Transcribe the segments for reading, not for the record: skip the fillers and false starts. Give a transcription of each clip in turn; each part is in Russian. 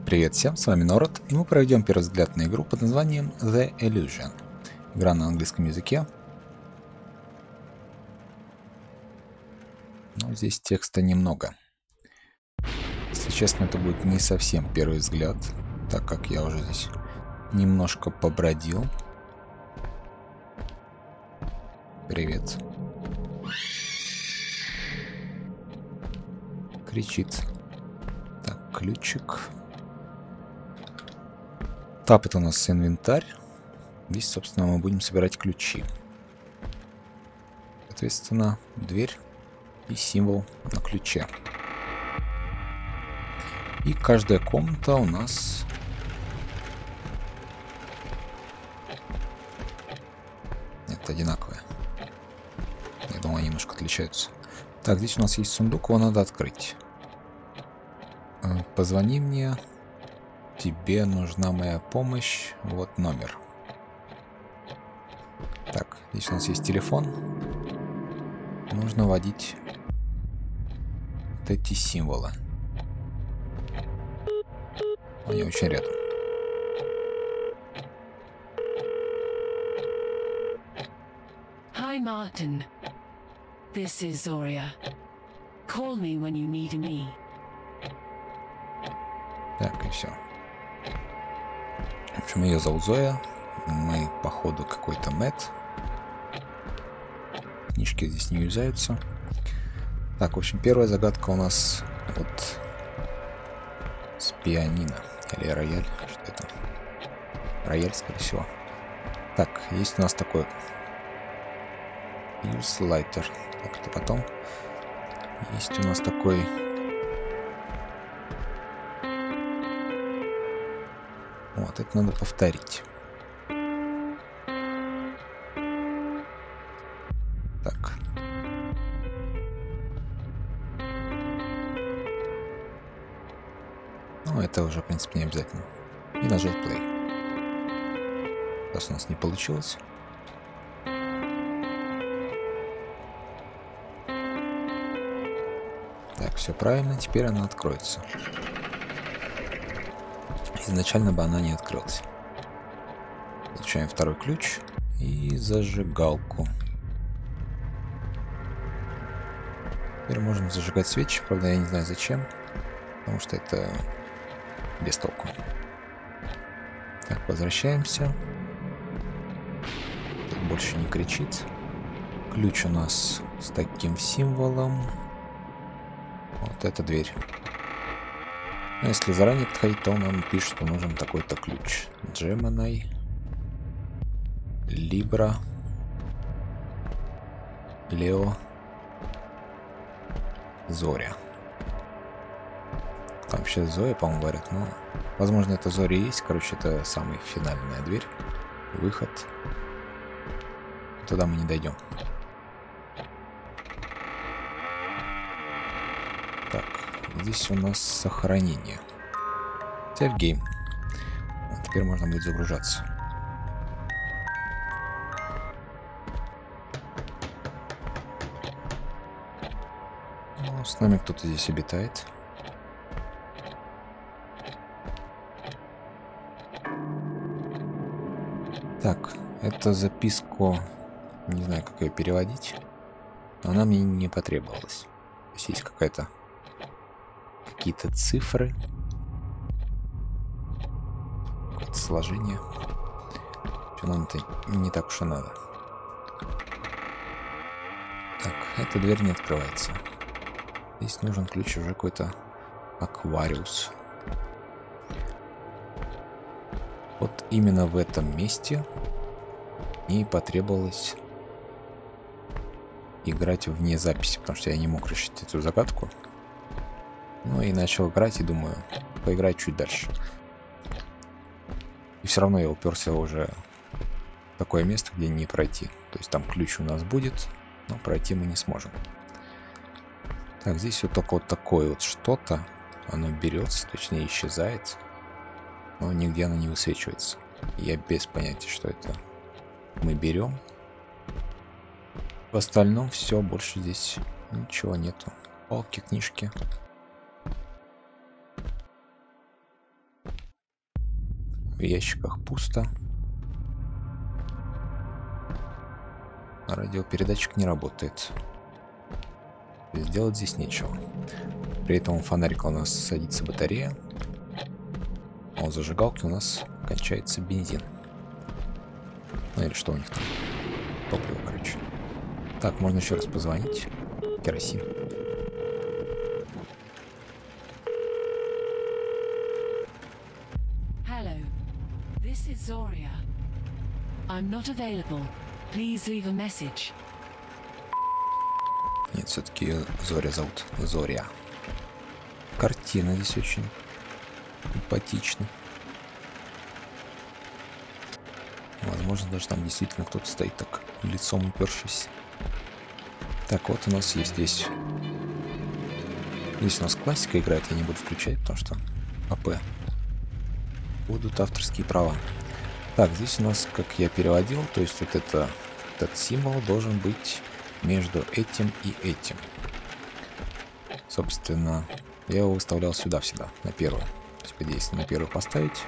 Привет всем, с вами Нород, и мы проведем первый взгляд на игру под названием The Illusion. Игра на английском языке. Но здесь текста немного. Если честно, это будет не совсем первый взгляд, так как я уже здесь немножко побродил. Привет. Кричит. Так, ключик. Тап — это у нас инвентарь. Здесь, собственно, мы будем собирать ключи. Соответственно, дверь и символ на ключе. И каждая комната у нас... Нет, одинаковая. Я думаю, они немножко отличаются. Так, здесь у нас есть сундук, его надо открыть. Позвони мне. Тебе нужна моя помощь. Вот номер. Так, здесь у нас есть телефон. Нужно вводить вот эти символы. Они очень рядом. Hi, Martin. This is Zoria. Call me when you need me. Так, и все. В общем, ее зовут Зоя. Мы, походу, какой-то Мэтт. Книжки здесь не юзаются. Так, в общем, первая загадка у нас вот с пианино. Или рояль. Что это? Рояль, скорее всего. Так, есть у нас такой Use lighter. Так, это потом. Есть у нас такой... Вот, это надо повторить. Так. Ну, это уже, в принципе, не обязательно. И нажать play. Раз у нас не получилось. Так, все правильно. Теперь она откроется. Изначально бы она не открылась. Получаем второй ключ и зажигалку. Теперь можем зажигать свечи, правда я не знаю зачем, потому что это без толку. Так, возвращаемся. Тут больше не кричит. Ключ у нас с таким символом. Вот эта дверь. Но если заранее подходить, то нам пишет, что нужен такой-то ключ. Gemini, Libra, Leo, Зоря. Там вообще Зоя, по-моему, говорят, но... Возможно, это Зоря и есть. Короче, это самая финальная дверь. Выход. Туда мы не дойдем. Так, здесь у нас сохранение. Save game. Вот, теперь можно будет загружаться. Ну, с нами кто-то здесь обитает. Так, эту записку, не знаю, как ее переводить, но она мне не потребовалась. То есть есть какие-то цифры, какое-то сложение. Что нам это не так уж и надо. Так, эта дверь не открывается. Здесь нужен ключ уже какой-то Аквариус. Вот именно в этом месте мне потребовалось играть вне записи, потому что я не мог решить эту загадку. Ну и начал играть и думаю, поиграть чуть дальше. И все равно я уперся уже в такое место, где не пройти. То есть там ключ у нас будет, но пройти мы не сможем. Так, здесь вот только вот такое вот что-то. Оно берется, точнее исчезает. Но нигде оно не высвечивается. Я без понятия, что это мы берем. В остальном все, больше здесь ничего нету. Палки, книжки. В ящиках пусто. А радиопередатчик не работает. Сделать здесь нечего. При этом у фонарика у нас садится батарея. А у зажигалки у нас кончается бензин. Ну или что у них там? Топливо, короче. Так, можно еще раз позвонить. Керосин. Hello, this is Zoria. I'm not available. Please leave a message. Нет, все-таки ее Зоря зовут. Зоря. Картина здесь очень симпатична. Возможно, даже там действительно кто-то стоит так, лицом упершись. Так, вот у нас есть здесь. Здесь у нас классика играет, я не буду включать, потому что АП. Будут авторские права. Так, здесь у нас, как я переводил, то есть вот этот символ должен быть между этим и этим. Собственно, я его выставлял сюда всегда, на первую. Теперь, если на первую поставить,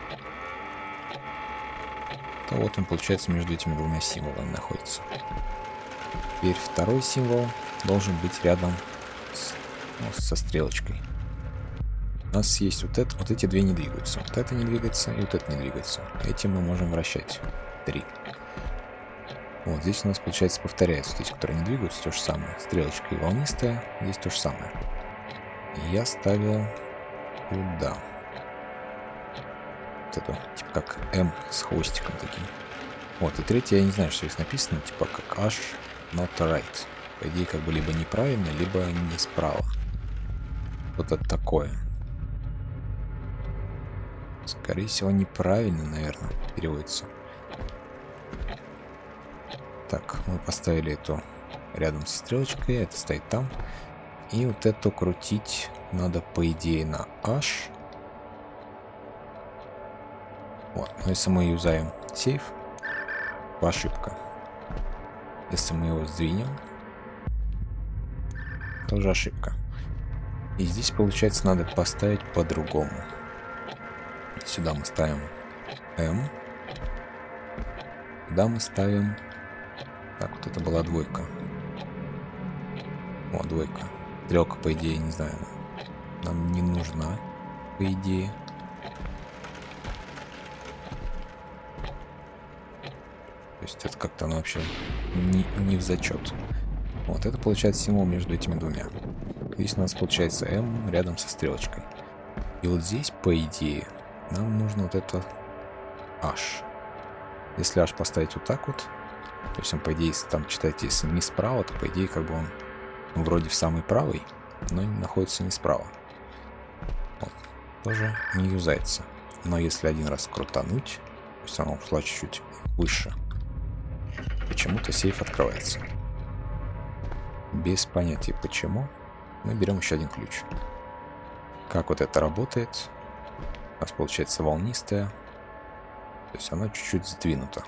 то вот он, получается, между этими двумя символами находится. Теперь второй символ должен быть рядом со стрелочкой. У нас есть вот эти две не двигаются. Вот это не двигается и вот это не двигается. Эти мы можем вращать. 3. Вот здесь у нас, получается, повторяется. Вот эти, которые не двигаются, то же самое. Стрелочка и волнистая. Здесь то же самое. И я ставил туда. Вот это, типа как М с хвостиком таким. Вот, и третье, я не знаю, что здесь написано. Типа как H not right. По идее, как бы либо неправильно, либо не справа. Вот это такое. Скорее всего, неправильно, наверное, переводится. Так, мы поставили эту рядом со стрелочкой, это стоит там. И вот эту крутить надо, по идее, на H. Вот, но если мы юзаем сейф, то ошибка. Если мы его сдвинем, тоже ошибка. И здесь, получается, надо поставить по-другому. Сюда мы ставим M. Сюда мы ставим... Так, вот это была двойка. О, двойка. Стрелка, по идее, не знаю, нам не нужна, по идее. То есть это как-то оно вообще не в зачет. Вот, это получается символ между этими двумя. Здесь у нас получается M рядом со стрелочкой. И вот здесь, по идее, нам нужно вот это H. Если H поставить вот так вот, то есть он, по идее, если там читать, если не справа, то, по идее, как бы он вроде в самый правый, но находится не справа. Вот. Тоже не юзается. Но если один раз крутануть, то есть она ушла чуть-чуть выше, почему-то сейф открывается. Без понятия почему. Мы берем еще один ключ. Как вот это работает? У нас получается волнистая. То есть она чуть-чуть сдвинута.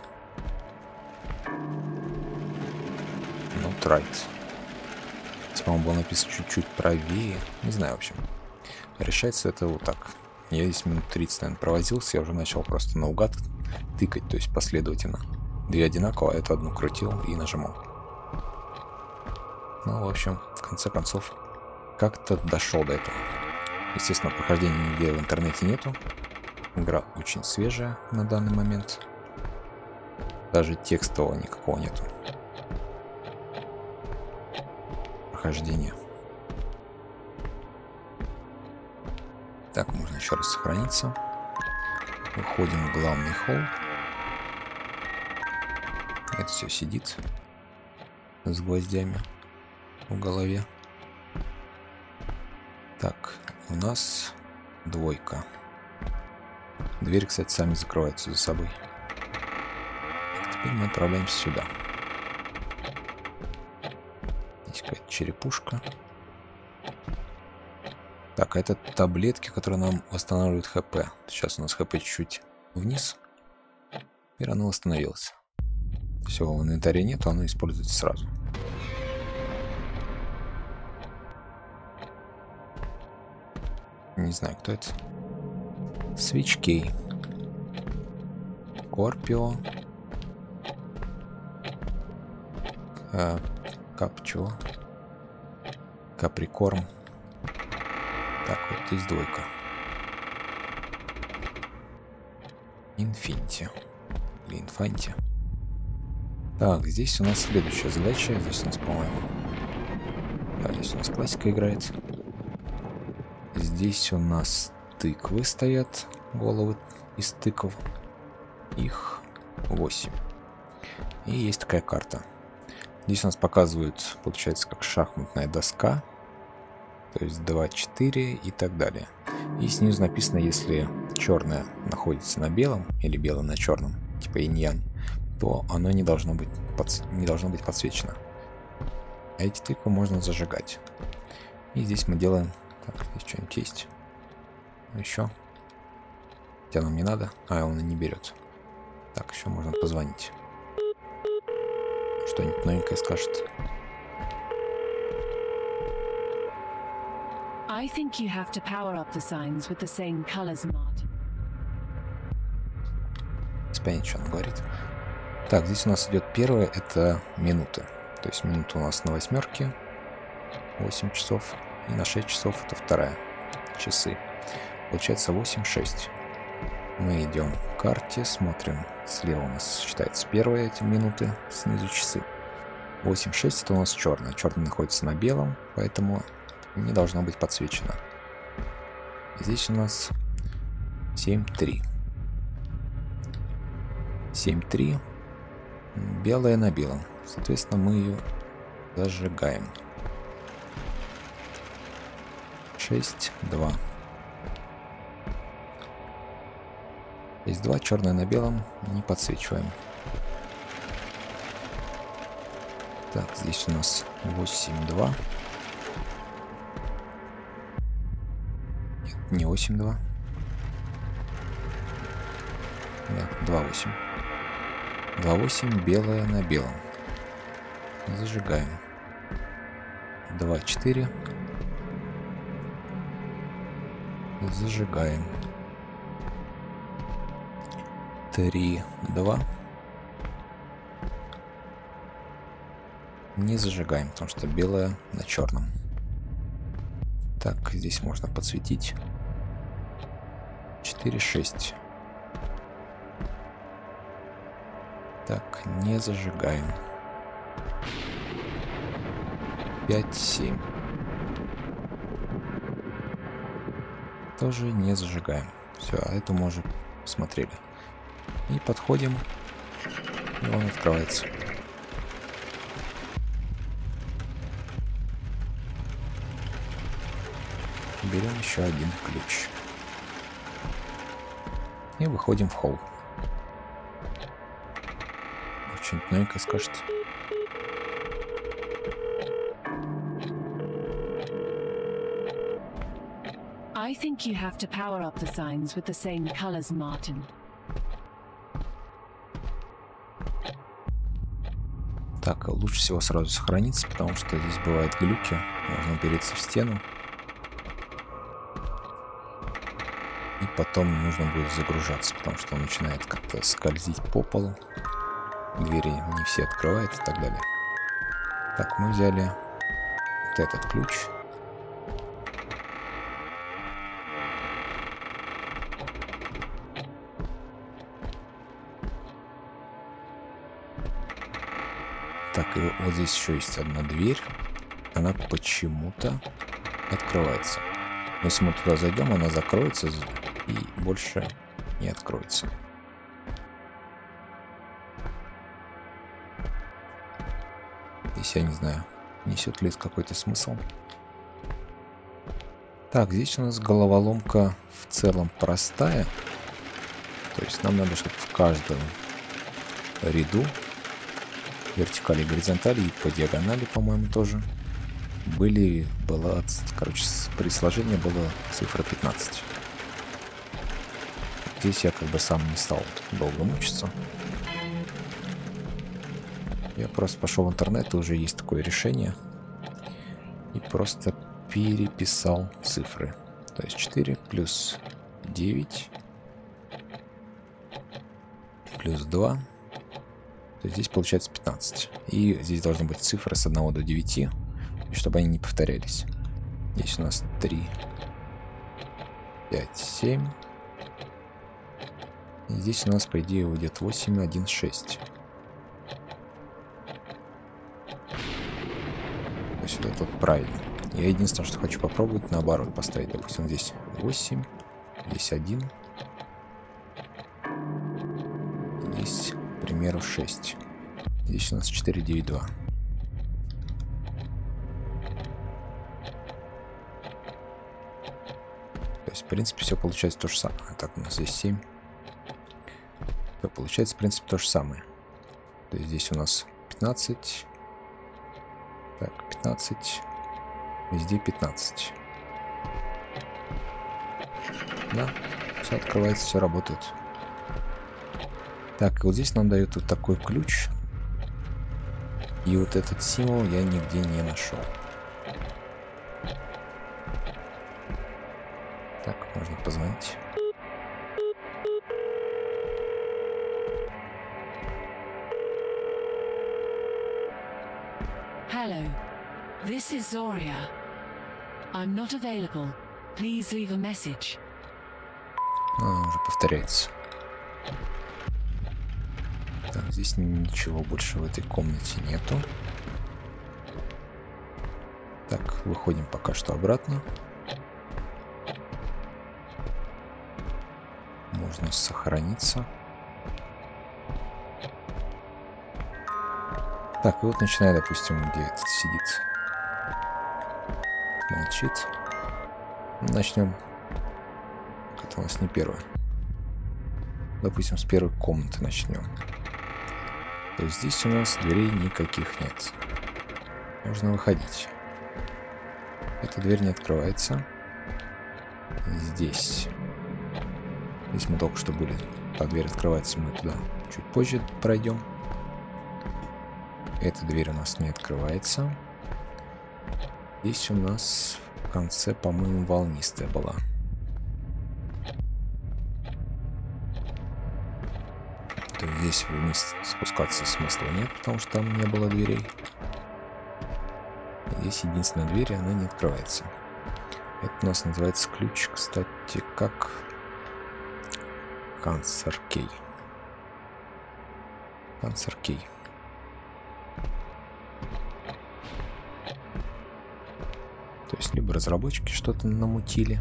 Not right. По-моему, было написано чуть-чуть правее. Не знаю, в общем. Решается это вот так. Я здесь минут 30, наверное, провозился. Я уже начал просто наугад тыкать, то есть последовательно. Две одинаково, а эту одну крутил и нажимал. Ну, в общем, в конце концов, как-то дошел до этого. Естественно, прохождения нигде в интернете нету. Игра очень свежая на данный момент. Даже текстового никакого нету. Прохождение. Так, можно еще раз сохраниться. Выходим в главный холл. Это все сидит с гвоздями в голове. Так, у нас двойка. Дверь, кстати, сами закрываются за собой. Теперь мы отправляемся сюда. Здесь какая-то черепушка. Так, это таблетки, которые нам восстанавливают ХП. Сейчас у нас ХП чуть-чуть вниз. Теперь оно восстановилось. Все, в инвентаре нету, оно используется сразу. Не знаю, кто это. Свечкей. Скорпио. Капчо. Каприкорм. Так, вот здесь двойка. Инфинити. Или Инфанти. Так, здесь у нас следующая задача. Здесь у нас, по-моему... Да, здесь у нас классика играет. Здесь у нас тыквы стоят. Головы из тыкв. Их 8. И есть такая карта. Здесь у нас показывают, получается, как шахматная доска. То есть 2, 4 и так далее. И снизу написано, если черное находится на белом или белое на черном, типа инь-янь, то оно не должно быть подсвечено. А эти тыквы можно зажигать. И здесь мы делаем... Так, здесь что-нибудь есть. Еще. Хотя нам не надо. А, он и не берет. Так, еще можно позвонить. Что-нибудь новенькое скажет. I think you have to power up the signs with the same colors, Martin. Понятно, что он говорит. Так, здесь у нас идет первое, это минуты. То есть минута у нас на 8, 8 часов. И на 6 часов это вторая. Часы. Получается 8-6. Мы идем к карте, смотрим. Слева у нас считается первые эти минуты, снизу часы. 8-6 это у нас черное. Черное находится на белом, поэтому не должно быть подсвечено. Здесь у нас 7-3. 7-3. Белая на белом. Соответственно, мы ее зажигаем. 6-2. Здесь 2, черное на белом, не подсвечиваем. Так, здесь у нас 8-2. Нет, не 8-2. Да, 2-8. 2-8, белое на белом. Зажигаем. 2-4. Зажигаем. 3-2. Не зажигаем, потому что белое на черном. Так, здесь можно подсветить. 4-6. Так, не зажигаем. 5-7. Тоже не зажигаем. Все, а это мы уже посмотрели. И подходим, и он открывается. Берем еще один ключ. И выходим в холл. Что-нибудь новенькое скажет. I think you have to power up the signs with the same colors, Martin. Так, лучше всего сразу сохраниться, потому что здесь бывают глюки. Можно упереться в стену. И потом нужно будет загружаться, потому что он начинает как-то скользить по полу. Двери не все открывают и так далее. Так, мы взяли вот этот ключ. Так, и вот здесь еще есть одна дверь. Она почему-то открывается. Но если мы туда зайдем, она закроется и больше не откроется. Здесь я не знаю, несет ли это какой-то смысл. Так, здесь у нас головоломка в целом простая. То есть нам надо, чтобы в каждом ряду, вертикали и горизонтали, и по диагонали, по-моему, тоже, короче, при сложении было цифра 15. Здесь я как бы сам не стал долго мучиться. Я просто пошел в интернет, и уже есть такое решение. И просто переписал цифры. То есть 4 плюс 9 плюс 2. То есть здесь получается 15. И здесь должны быть цифры с 1 до 9, и чтобы они не повторялись. Здесь у нас 3, 5, 7. И здесь у нас, по идее, выйдет 8, 1, 6. То есть вот это вот правильно. Я единственное, что хочу попробовать, наоборот поставить. Допустим, здесь 8, здесь 1. Здесь, к примеру, 6. Здесь у нас 4, 9, 2. То есть, в принципе, все получается то же самое. Так, у нас здесь 7. Все получается, в принципе, то же самое. То есть здесь у нас 15. Так, 15. Везде 15. Да, все открывается, все работает. Так, и вот здесь нам дают вот такой ключ. И вот этот символ я нигде не нашел. Так, можно позвонить. Hello. This is Zoria. I'm not available. Please leave a message. Уже повторяется. Так, здесь ничего больше в этой комнате нету. Так, выходим пока что обратно. Можно сохраниться. Так, и вот начинаю, допустим, где этот сидит. Молчит. Начнем. Это у нас не первое. Допустим, с первой комнаты начнем. То есть здесь у нас дверей никаких нет. Можно выходить. Эта дверь не открывается. Здесь. Здесь мы только что были. Та дверь открывается, мы туда чуть позже пройдем. Эта дверь у нас не открывается. Здесь у нас в конце, по-моему, волнистая была. То есть здесь вниз спускаться смысла нет, потому что там не было дверей. Здесь единственная дверь, и она не открывается. Это у нас называется ключ, кстати, как Cancer-Key. Cancer-Key. То есть либо разработчики что-то намутили,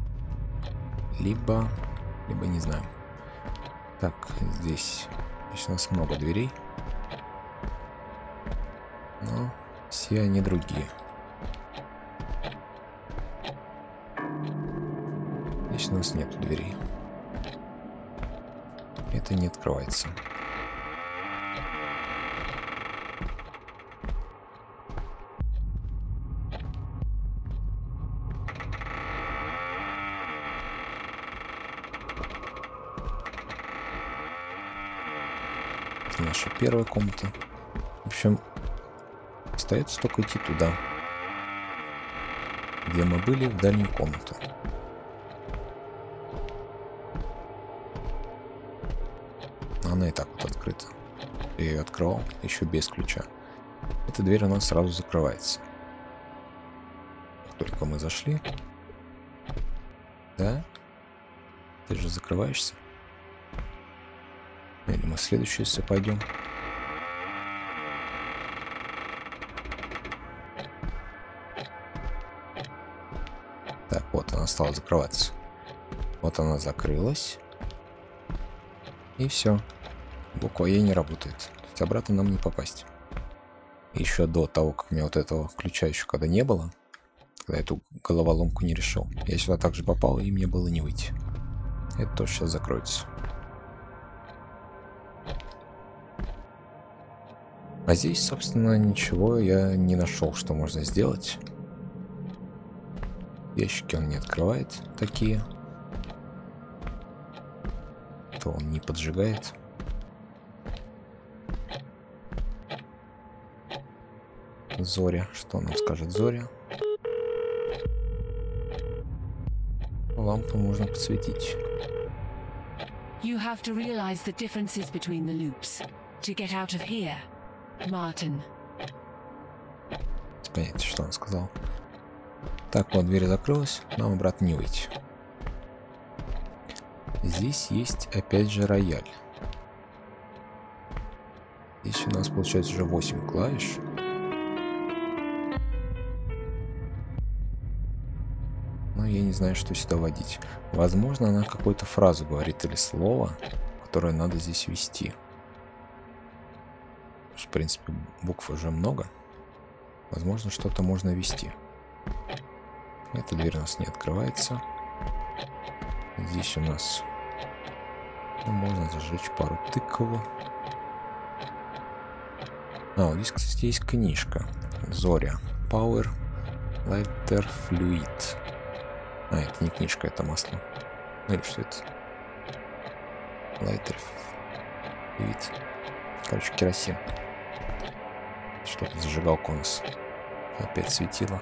либо не знаю. Так, здесь у нас много дверей, но все они другие. Здесь у нас нет дверей. Это не открывается. Это наша первая комната. В общем, остается только идти туда, где мы были, в дальнюю комнату. Она и так вот открыта. Я ее открывал еще без ключа. Эта дверь у нас сразу закрывается. Как только мы зашли. Да? Ты же закрываешься. Или мы в следующую, если пойдем. Так, вот она стала закрываться. Вот она закрылась. И все. Буква Е не работает. То есть обратно нам не попасть. Еще до того, как у меня вот этого ключа еще когда не было, когда эту головоломку не решил, я сюда также попал, и мне было не выйти. Это тоже сейчас закроется. А здесь, собственно, ничего я не нашел, что можно сделать. Ящики он не открывает такие. То он не поджигает. Зоря. Что нам скажет Зоря? Лампу можно подсветить. You have to realize the differences between the loops to get out of here, Martin. Понятно, что он сказал. Так, вот дверь закрылась, нам обратно не выйти. Здесь есть опять же рояль. Здесь у нас получается уже 8 клавиш. Но я не знаю, что сюда вводить. Возможно, она какую-то фразу говорит или слово, которое надо здесь ввести. В принципе, букв уже много. Возможно, что-то можно ввести. Эта дверь у нас не открывается. Здесь у нас можно зажечь пару тыкв. Вот здесь, кстати, есть книжка. Зоря. Power Lighter Fluid. Это не книжка, это масло. Ну или что это? Lighter Fluid. Короче, керосин. Что-то зажигалка у нас опять светила.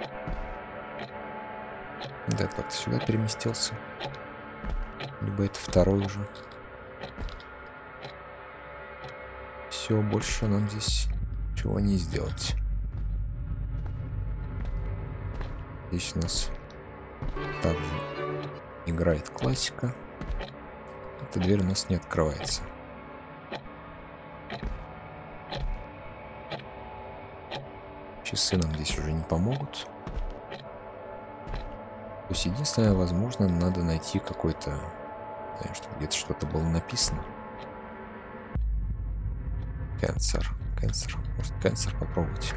Да, как-то сюда переместился. Либо это второй уже. Все, больше нам здесь чего не сделать. Здесь у нас также играет классика. Эта дверь у нас не открывается. Часы нам здесь уже не помогут. То есть единственное, возможно, надо найти какой-то, знаю, что где-то что-то было написано. Cancer. Может, cancer попробовать.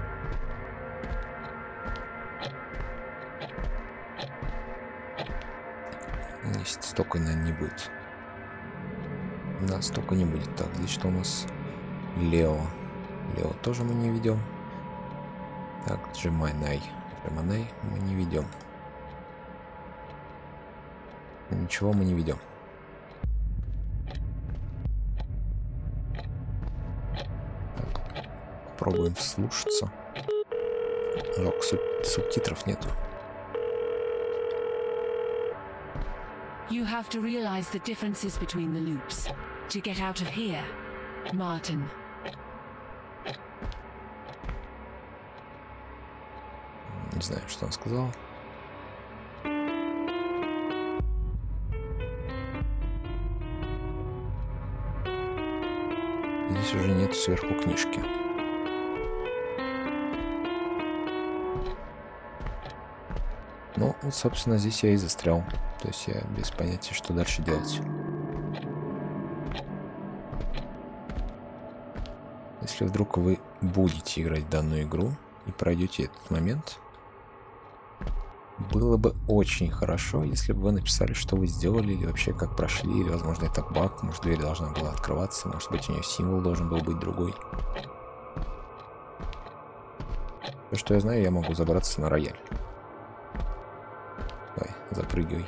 Если столько, наверное, не будет. Да, столько не будет. Так, здесь что у нас? Лео. Лео тоже мы не ведем. Так, Джеманай. Джеманай мы не ведем. Ничего мы не ведем. Так, попробуем вслушаться. Жалко, субтитров нету. You have to realize the differences between the loops to get out of here, Martin. Не знаю, что он сказал. Здесь уже нет сверху книжки. Ну, вот, собственно, здесь я и застрял. То есть я без понятия, что дальше делать. Если вдруг вы будете играть в данную игру и пройдете этот момент, было бы очень хорошо, если бы вы написали, что вы сделали, или вообще как прошли, или, возможно, это баг, может, дверь должна была открываться, может быть, у нее символ должен был быть другой. То, что я знаю, я могу забраться на рояль. Давай, запрыгивай.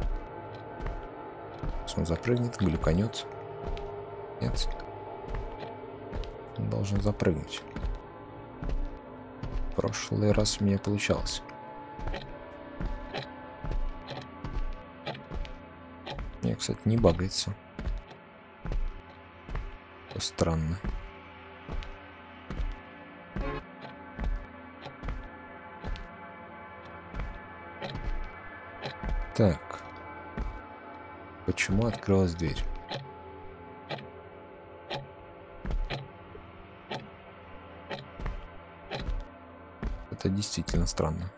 Сейчас он запрыгнет, глюканет. Нет. Он должен запрыгнуть. В прошлый раз у меня получалось. Мне, кстати, не багается. Это странно. Так. Почему открылась дверь? Это действительно странно.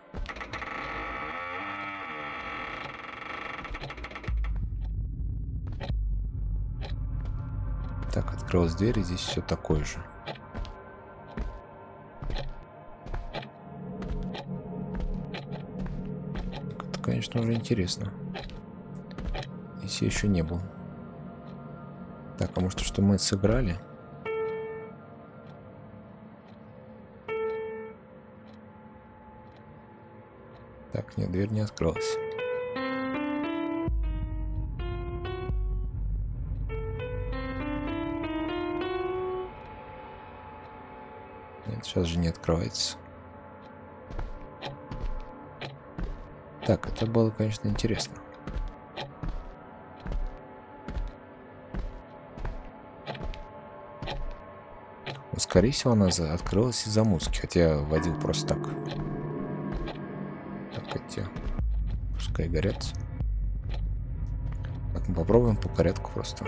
Так, открылась дверь, и здесь все такое же. Это, конечно, уже интересно. Здесь я еще не был. Так, а может, что мы сыграли? Так, нет, дверь не открылась. Нет, сейчас же не открывается. Так, это было, конечно, интересно. скорее всего, она открылась из-за музыки, хотя я водил просто так. Так, эти пускай горят. Так, мы попробуем по порядку просто.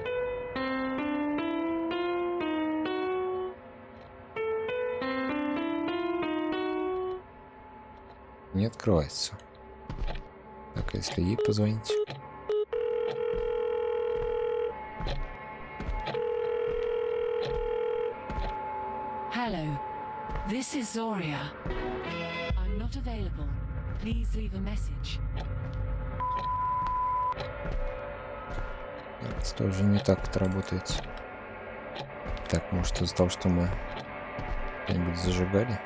Не открывается. Так, а если ей позвонить? Hello, this is Zoria. I'm not available. Please leave a message. Это тоже не так это работает. Так, может, из-за того, что мы что-нибудь зажигали?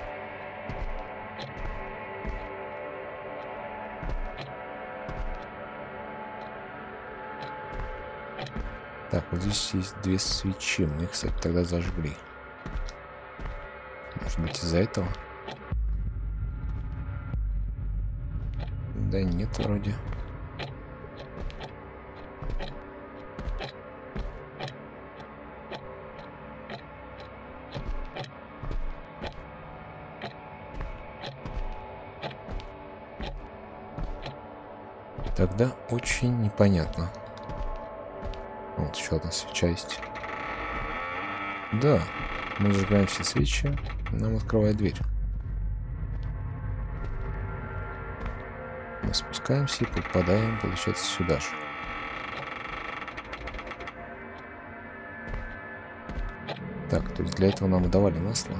Так, вот здесь есть 2 свечи. Мы их, кстати, тогда зажгли. Может быть, из-за этого? Да нет, вроде. Тогда очень непонятно. Вот еще одна свеча есть. Да, мы зажигаем все свечи, нам открывает дверь. Мы спускаемся и попадаем, получается, сюда же. Так, то есть для этого нам и давали масло.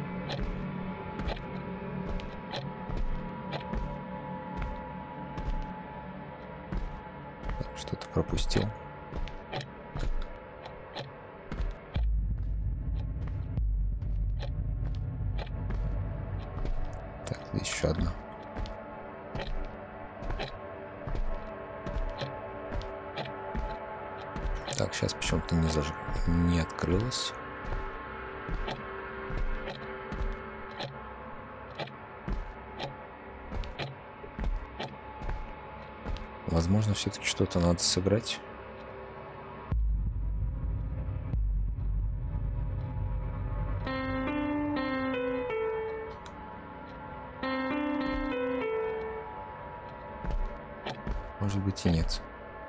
Что-то пропустил. Так, здесь еще одна. Так, сейчас почему-то не открылось. Возможно, все-таки что-то надо сыграть. Может быть и нет.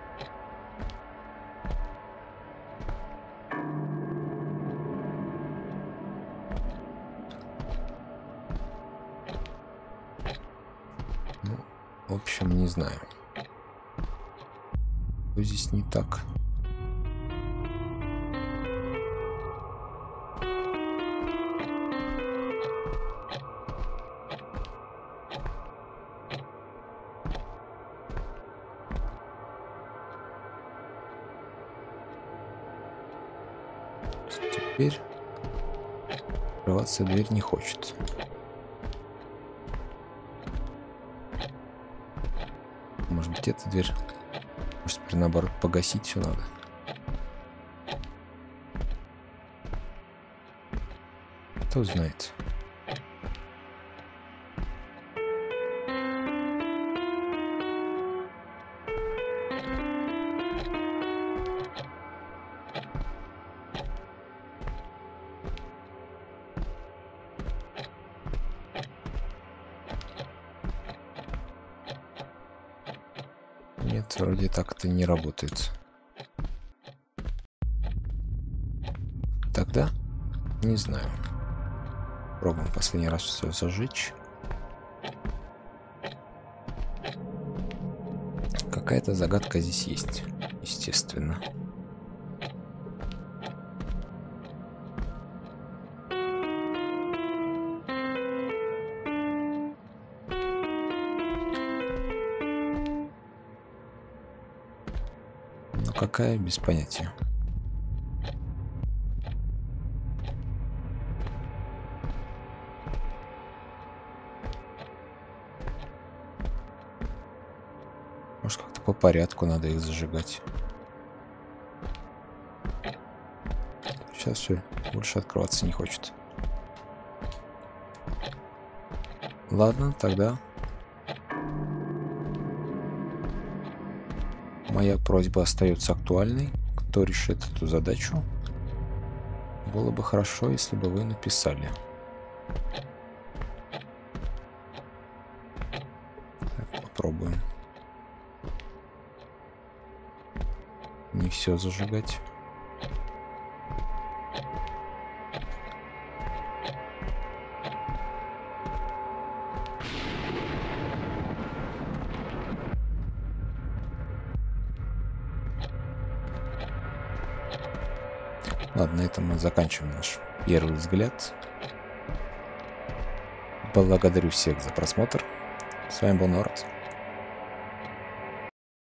Ну, в общем, не знаю. Что здесь не так? Теперь открываться дверь не хочет. Может быть, эта дверь? Может, теперь наоборот погасить все надо? Кто знает. Нет, вроде так это не работает. Тогда не знаю. Пробуем последний раз все зажечь. Какая-то загадка здесь есть, естественно. Но какая, без понятия. Может, как-то по порядку надо их зажигать. Сейчас все, больше открываться не хочет. Ладно, тогда моя просьба остается актуальной. Кто решит эту задачу, Было бы хорошо, если бы вы написали. Так, попробуем. Не все зажигать. Ладно, на этом мы заканчиваем наш первый взгляд. Благодарю всех за просмотр. С вами был Норд.